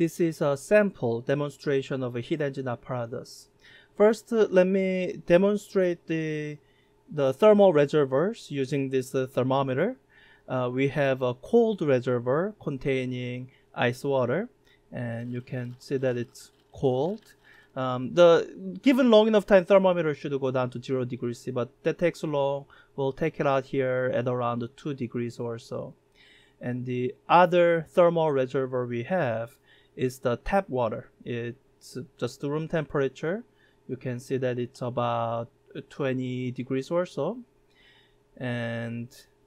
This is a sample demonstration of a heat engine apparatus. First, let me demonstrate the thermal reservoirs using this thermometer. We have a cold reservoir containing ice water, and you can see that it's cold. Given long enough time, thermometer should go down to 0 degrees C, but that takes long. We'll take it out here at around 2 degrees or so. And the other thermal reservoir we have is the tap water. It's just room temperature. You can see that it's about 20 degrees or so. And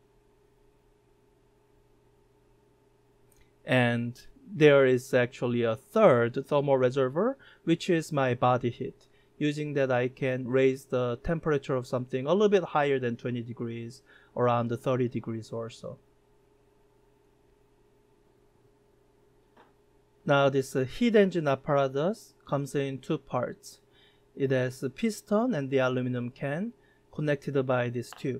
there is actually a third thermal reservoir, which is my body heat. Using that, I can raise the temperature of something a little bit higher than 20 degrees, around 30 degrees or so. Now, this heat engine apparatus comes in two parts. It has a piston and the aluminum can connected by this tube.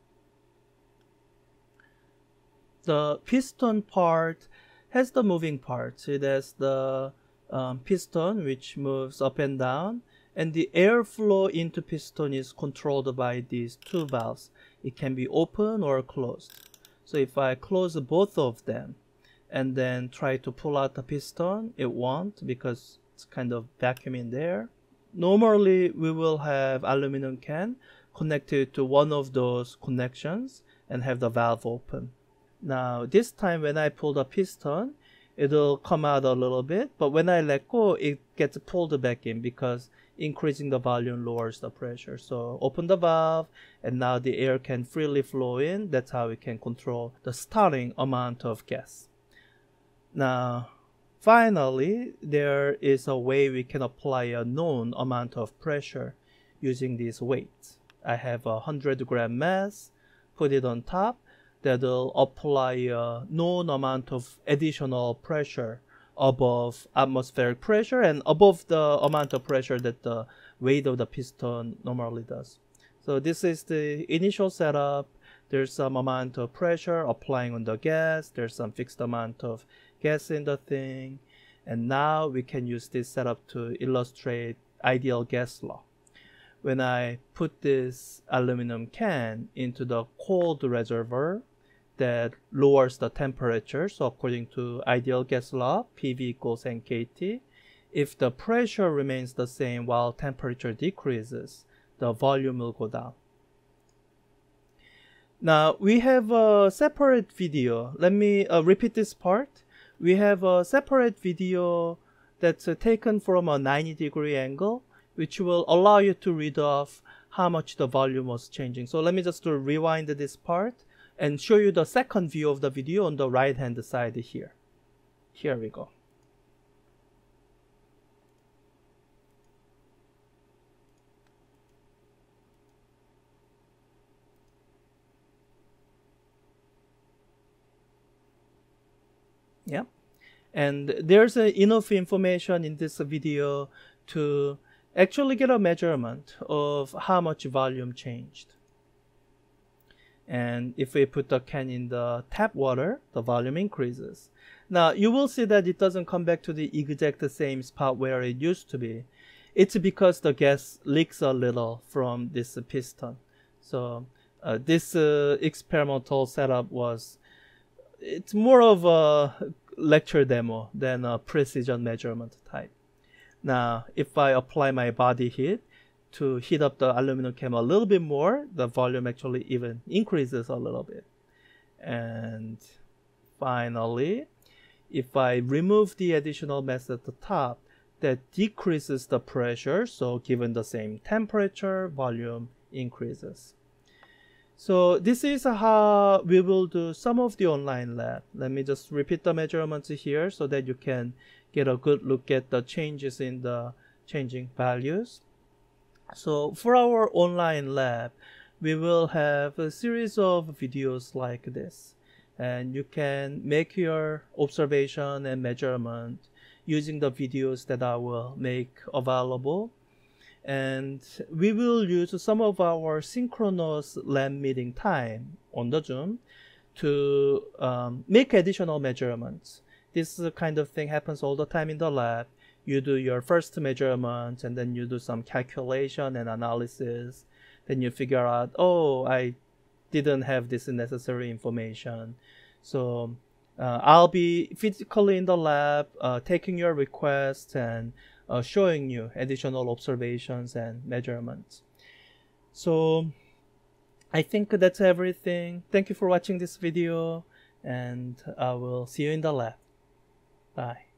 The piston part has the moving parts. It has the piston which moves up and down, and the airflow into piston is controlled by these two valves. It can be open or closed. So if I close both of them and then try to pull out the piston, it won't, because it's kind of vacuum in there. Normally we will have aluminum can connected to one of those connections and have the valve open. Now this time when I pull the piston, it'll come out a little bit, but when I let go, it gets pulled back in because increasing the volume lowers the pressure. So open the valve, and now the air can freely flow in. That's how we can control the starting amount of gas. Now finally, there is a way we can apply a known amount of pressure using these weights. I have a 100-gram mass, put it on top. That'll apply a known amount of additional pressure above atmospheric pressure and above the amount of pressure that the weight of the piston normally does. So this is the initial setup. There's some amount of pressure applying on the gas. There's some fixed amount of gas in the thing. And now we can use this setup to illustrate ideal gas law. When I put this aluminum can into the cold reservoir, that lowers the temperature. So according to ideal gas law, PV equals NKT. If the pressure remains the same while temperature decreases, the volume will go down. Now we have a separate video. Let me repeat this part. We have a separate video that's taken from a 90-degree angle, which will allow you to read off how much the volume was changing. So let me just rewind this part and show you the second view of the video on the right hand side here. Here we go. Yeah, and there's enough information in this video to actually get a measurement of how much volume changed. And if we put the can in the tap water, the volume increases. Now you will see that it doesn't come back to the exact same spot where it used to be. It's because the gas leaks a little from this piston. So this experimental setup it's more of a lecture demo than a precision measurement type. Now if I apply my body heat to heat up the aluminum can a little bit more, the volume actually even increases a little bit. And finally, if I remove the additional mass at the top, that decreases the pressure. So given the same temperature, volume increases. So this is how we will do some of the online lab. Let me just repeat the measurements here so that you can get a good look at the changes in the changing values. So for our online lab, we will have a series of videos like this, and you can make your observation and measurement using the videos that I will make available. And we will use some of our synchronous lab meeting time on the Zoom to make additional measurements this kind of thing happens all the time in the lab. You do your first measurement, and then you do some calculation and analysis. Then you figure out, oh, I didn't have this necessary information. So I'll be physically in the lab, taking your requests and showing you additional observations and measurements. So I think that's everything. Thank you for watching this video, and I will see you in the lab. Bye.